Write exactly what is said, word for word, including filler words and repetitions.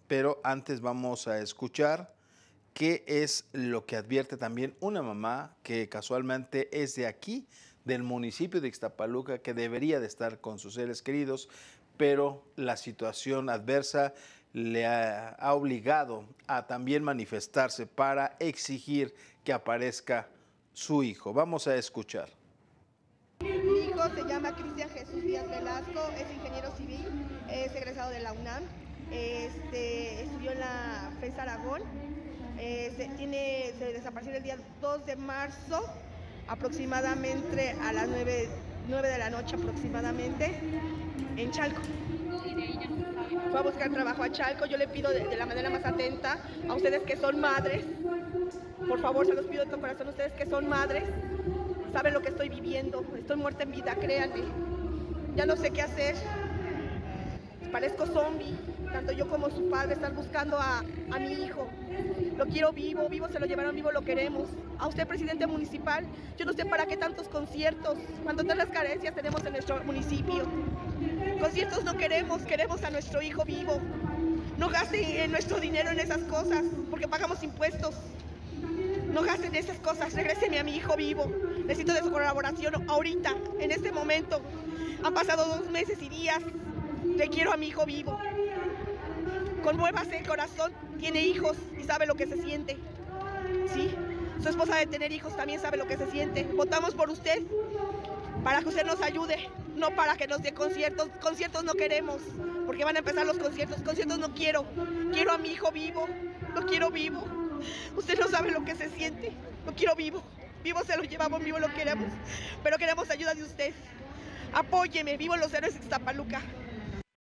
pero antes vamos a escuchar qué es lo que advierte también una mamá que casualmente es de aquí, del municipio de Ixtapaluca, que debería de estar con sus seres queridos, pero la situación adversa le ha, ha obligado a también manifestarse para exigir que aparezca su hijo. Vamos a escuchar. Mi hijo se llama Cristian Jesús Díaz Velasco, es ingeniero civil, es egresado de la UNAM, este, estudió en la FES Aragón, este, tiene, se desapareció el día dos de marzo, aproximadamente a las nueve de la noche aproximadamente, en Chalco. Fue a buscar trabajo a Chalco. Yo le pido de, de la manera más atenta a ustedes que son madres, por favor, se los pido de todo corazón, ustedes que son madres, saben lo que estoy viviendo, estoy muerta en vida, créanme, ya no sé qué hacer, parezco zombie, tanto yo como su padre están buscando a, a mi hijo, lo quiero vivo, vivo se lo llevaron, vivo lo queremos. A usted, presidente municipal, yo no sé para qué tantos conciertos, cuando todas las carencias tenemos en nuestro municipio. Conciertos no queremos, queremos a nuestro hijo vivo, no gasten nuestro dinero en esas cosas, porque pagamos impuestos. No gasten esas cosas, regréseme a mi hijo vivo. Necesito de su colaboración ahorita, en este momento. Han pasado dos meses y días. Le quiero a mi hijo vivo. Conmuévase el corazón, tiene hijos y sabe lo que se siente. Sí, su esposa de tener hijos también sabe lo que se siente. Votamos por usted para que usted nos ayude, no para que nos dé conciertos. Conciertos no queremos, porque van a empezar los conciertos. Conciertos no quiero. Quiero a mi hijo vivo. Lo quiero vivo. Usted no sabe lo que se siente. Lo quiero vivo. Vivo se lo llevamos, vivo lo queremos. Pero queremos ayuda de usted. Apóyeme, vivo en los héroes de Ixtapaluca.